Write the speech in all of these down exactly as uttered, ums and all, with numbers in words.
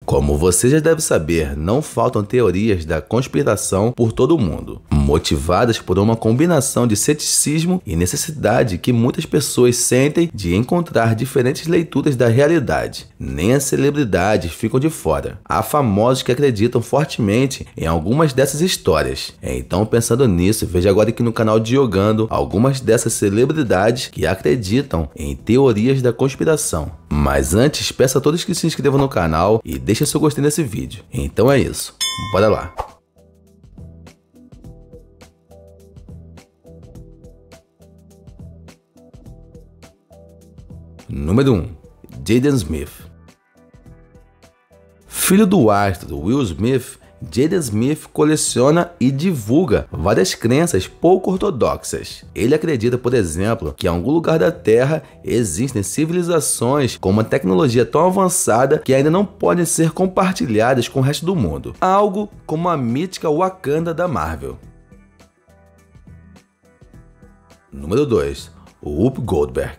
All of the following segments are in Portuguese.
Como você já deve saber, não faltam teorias da conspiração por todo o mundo, motivadas por uma combinação de ceticismo e necessidade que muitas pessoas sentem de encontrar diferentes leituras da realidade. Nem as celebridades ficam de fora. Há famosos que acreditam fortemente em algumas dessas histórias. Então, pensando nisso, veja agora aqui no canal Diogando algumas dessas celebridades que acreditam em teorias da conspiração. Mas antes, peço a todos que se inscrevam no canal e deixem seu gostei nesse vídeo. Então é isso, bora lá! Número um. Jaden Smith. Filho do astro Will Smith, Jaden Smith coleciona e divulga várias crenças pouco ortodoxas. Ele acredita, por exemplo, que em algum lugar da Terra existem civilizações com uma tecnologia tão avançada que ainda não podem ser compartilhadas com o resto do mundo. Algo como a mítica Wakanda da Marvel. Número dois. Whoopi Goldberg.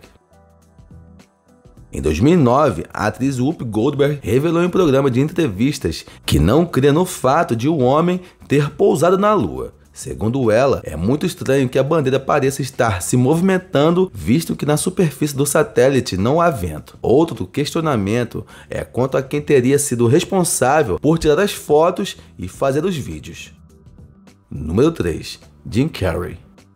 Em dois mil e nove, a atriz Whoopi Goldberg revelou em um programa de entrevistas que não crê no fato de o homem ter pousado na Lua. Segundo ela, é muito estranho que a bandeira pareça estar se movimentando, visto que na superfície do satélite não há vento. Outro questionamento é quanto a quem teria sido responsável por tirar as fotos e fazer os vídeos. Número três. Jim Carrey.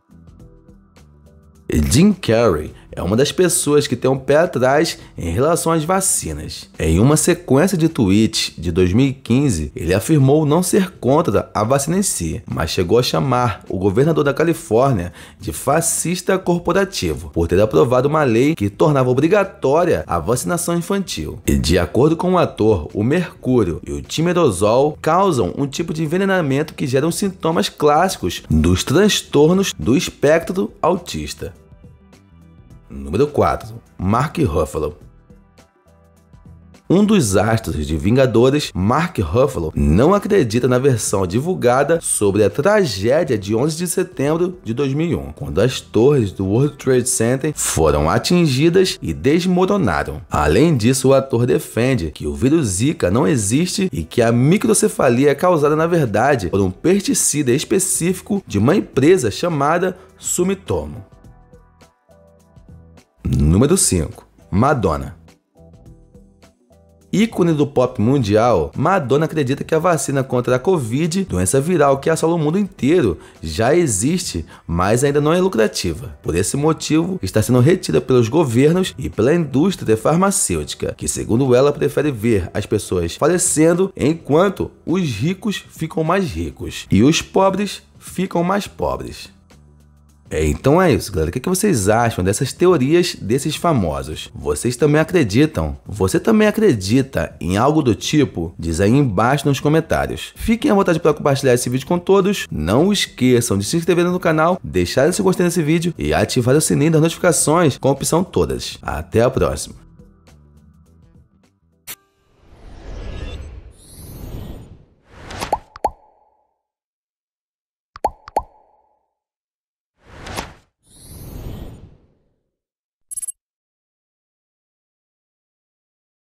Jim Carrey é uma das pessoas que tem um pé atrás em relação às vacinas. Em uma sequência de tweets de dois mil e quinze, ele afirmou não ser contra a vacina em si, mas chegou a chamar o governador da Califórnia de fascista corporativo por ter aprovado uma lei que tornava obrigatória a vacinação infantil. E de acordo com o ator, o mercúrio e o timerosol causam um tipo de envenenamento que gera os sintomas clássicos dos transtornos do espectro autista. Número quatro. Mark Ruffalo. Um dos astros de Vingadores, Mark Ruffalo, não acredita na versão divulgada sobre a tragédia de onze de setembro de dois mil e um, quando as torres do World Trade Center foram atingidas e desmoronaram. Além disso, o ator defende que o vírus Zika não existe e que a microcefalia é causada, na verdade, por um pesticida específico de uma empresa chamada Sumitomo. Número cinco. Madonna. Ícone do pop mundial, Madonna acredita que a vacina contra a Covid, doença viral que assola o mundo inteiro, já existe, mas ainda não é lucrativa. Por esse motivo, está sendo retida pelos governos e pela indústria farmacêutica, que, segundo ela, prefere ver as pessoas falecendo enquanto os ricos ficam mais ricos e os pobres ficam mais pobres. Então é isso, galera. O que vocês acham dessas teorias desses famosos? Vocês também acreditam? Você também acredita em algo do tipo? Diz aí embaixo nos comentários. Fiquem à vontade para compartilhar esse vídeo com todos. Não esqueçam de se inscrever no canal, deixar seu gostei nesse vídeo e ativar o sininho das notificações com a opção todas. Até a próxima.